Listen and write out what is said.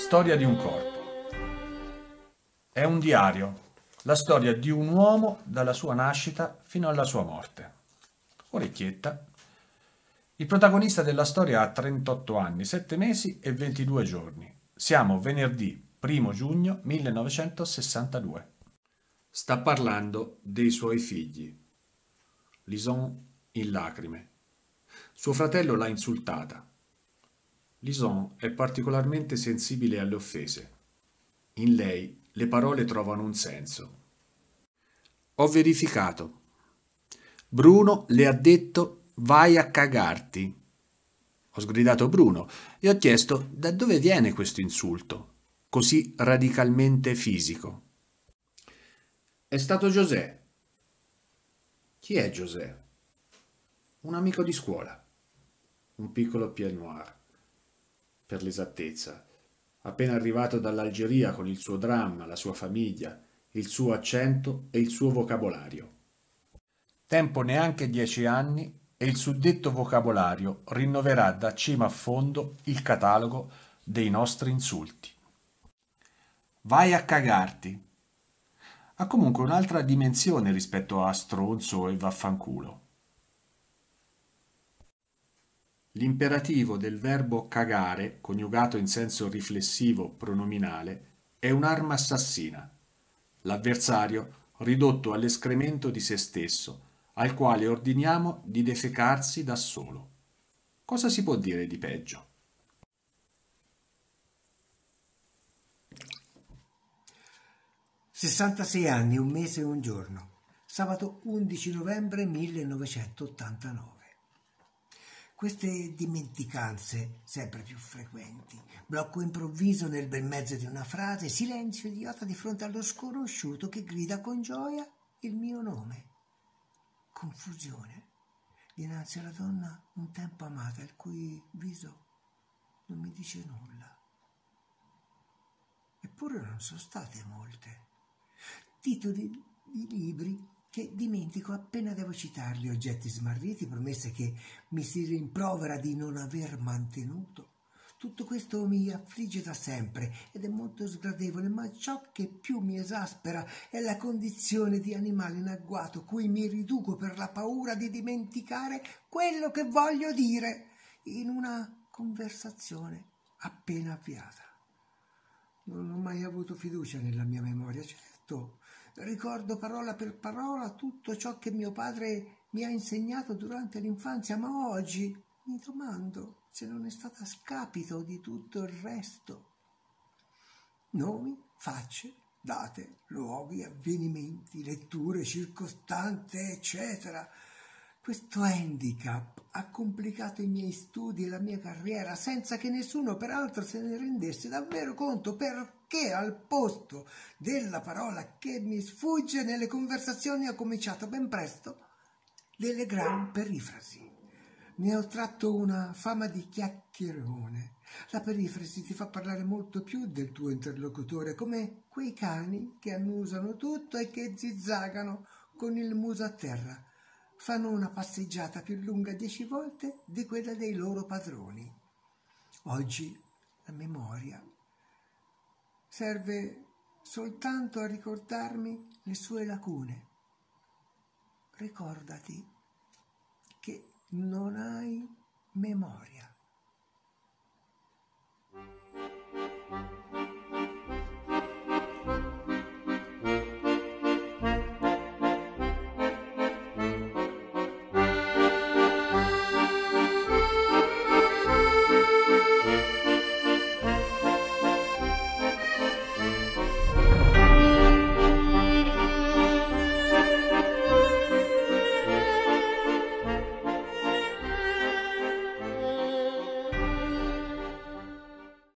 Storia di un corpo. È un diario, la storia di un uomo dalla sua nascita fino alla sua morte. Orecchietta. Il protagonista della storia ha 38 anni, 7 mesi e 22 giorni. Siamo venerdì 1 giugno 1962. Sta parlando dei suoi figli. Lison in lacrime. Suo fratello l'ha insultata. Lison è particolarmente sensibile alle offese. In lei le parole trovano un senso. Ho verificato. Bruno le ha detto vai a cagarti. Ho sgridato Bruno e ho chiesto da dove viene questo insulto, così radicalmente fisico. È stato José. Chi è José? Un amico di scuola. Un piccolo pied noir, per l'esattezza, appena arrivato dall'Algeria con il suo dramma, la sua famiglia, il suo accento e il suo vocabolario. Tempo neanche 10 anni e il suddetto vocabolario rinnoverà da cima a fondo il catalogo dei nostri insulti. Vai a cagarti. Ha comunque un'altra dimensione rispetto a stronzo e vaffanculo. L'imperativo del verbo cagare, coniugato in senso riflessivo pronominale, è un'arma assassina. L'avversario ridotto all'escremento di se stesso, al quale ordiniamo di defecarsi da solo. Cosa si può dire di peggio? «66 anni, un mese e un giorno, sabato 11 novembre 1989. Queste dimenticanze sempre più frequenti, blocco improvviso nel bel mezzo di una frase, silenzio idiota di fronte allo sconosciuto che grida con gioia il mio nome, confusione dinanzi alla donna un tempo amata, il cui viso non mi dice nulla. Eppure non sono state molte. Titoli di libri che dimentico appena devo citarli, oggetti smarriti, promesse che mi si rimprovera di non aver mantenuto. Tutto questo mi affligge da sempre ed è molto sgradevole, ma ciò che più mi esaspera è la condizione di animale in agguato cui mi riduco per la paura di dimenticare quello che voglio dire in una conversazione appena avviata. Non ho mai avuto fiducia nella mia memoria, certo. Ricordo parola per parola tutto ciò che mio padre mi ha insegnato durante l'infanzia, ma oggi mi domando se non è stata a scapito di tutto il resto. Nomi, facce, date, luoghi, avvenimenti, letture, circostanze, eccetera. Questo handicap ha complicato i miei studi e la mia carriera senza che nessuno peraltro se ne rendesse davvero conto, perché al posto della parola che mi sfugge nelle conversazioni ho cominciato ben presto delle gran perifrasi. Ne ho tratto una fama di chiacchierone. La perifrasi ti fa parlare molto più del tuo interlocutore, come quei cani che annusano tutto e che zizzagano con il muso a terra. Fanno una passeggiata più lunga 10 volte di quella dei loro padroni. Oggi la memoria serve soltanto a ricordarmi le sue lacune. Ricordati che non hai memoria.